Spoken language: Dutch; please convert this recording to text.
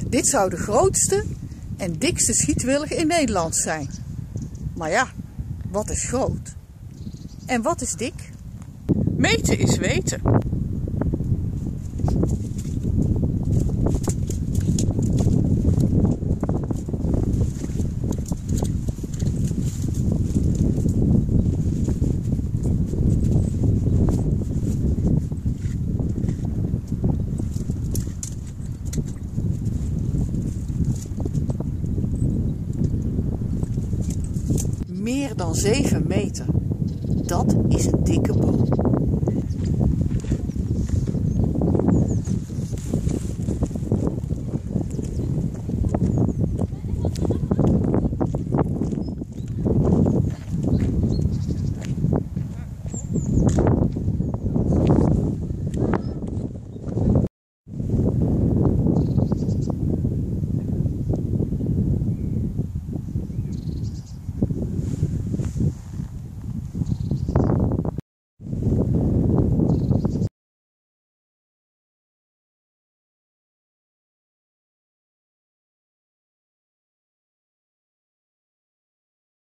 Dit zou de grootste en dikste schietwilg in Nederland zijn. Maar ja, wat is groot? En wat is dik? Meten is weten. Meer dan 7 meter. Dat is een dikke boom.